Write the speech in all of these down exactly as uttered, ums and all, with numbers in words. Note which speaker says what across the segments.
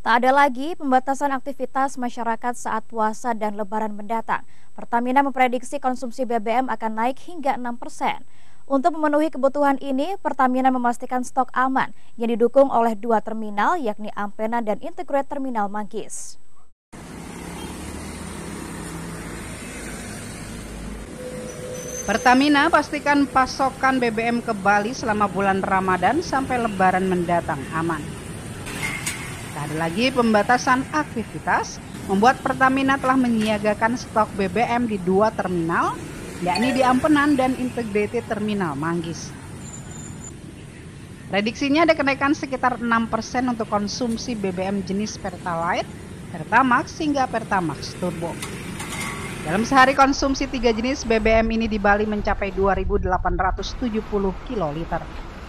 Speaker 1: Tak ada lagi pembatasan aktivitas masyarakat saat puasa dan lebaran mendatang. Pertamina memprediksi konsumsi B B M akan naik hingga enam persen. Untuk memenuhi kebutuhan ini, Pertamina memastikan stok aman yang didukung oleh dua terminal yakni Ampena dan Integrated Terminal Mangkis.
Speaker 2: Pertamina pastikan pasokan B B M ke Bali selama bulan Ramadan sampai lebaran mendatang aman. Tak ada lagi pembatasan aktivitas, membuat Pertamina telah menyiagakan stok B B M di dua terminal, yakni di Ampenan dan Integrated Terminal Manggis. Prediksinya ada kenaikan sekitar enam persen untuk konsumsi B B M jenis Pertalite, Pertamax hingga Pertamax Turbo. Dalam sehari konsumsi tiga jenis B B M ini di Bali mencapai dua ribu delapan ratus tujuh puluh kiloliter.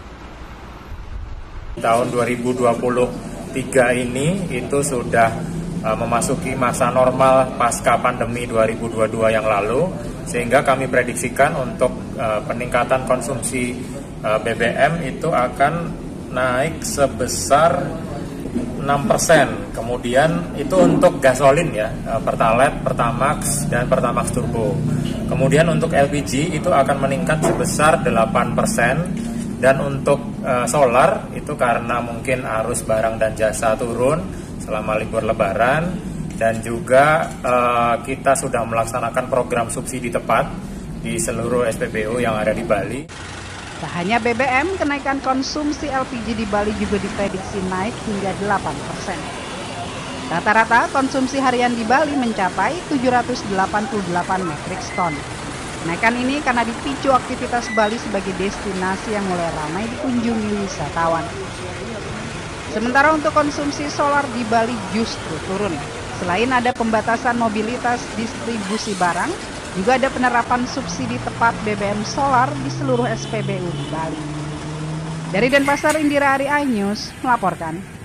Speaker 3: Tahun dua ribu dua puluh tiga ini itu sudah uh, memasuki masa normal pasca pandemi dua ribu dua puluh dua yang lalu, sehingga kami prediksikan untuk uh, peningkatan konsumsi uh, B B M itu akan naik sebesar enam persen. Kemudian itu untuk gasolin ya, Pertalite, Pertamax, dan Pertamax Turbo. Kemudian untuk L P G itu akan meningkat sebesar delapan persen. Dan untuk uh, solar itu karena mungkin arus barang dan jasa turun selama libur lebaran. Dan juga uh, kita sudah melaksanakan program subsidi tepat di seluruh S P B U yang ada di Bali.
Speaker 2: Tak hanya B B M, kenaikan konsumsi L P G di Bali juga diprediksi naik hingga delapan persen. Rata-rata konsumsi harian di Bali mencapai tujuh ratus delapan puluh delapan metrik ton. Kenaikan ini karena dipicu aktivitas Bali sebagai destinasi yang mulai ramai dikunjungi wisatawan. Sementara untuk konsumsi solar di Bali justru turun. Selain ada pembatasan mobilitas distribusi barang, juga ada penerapan subsidi tepat B B M solar di seluruh S P B U di Bali. Dari Denpasar, Indira Ari, iNews melaporkan.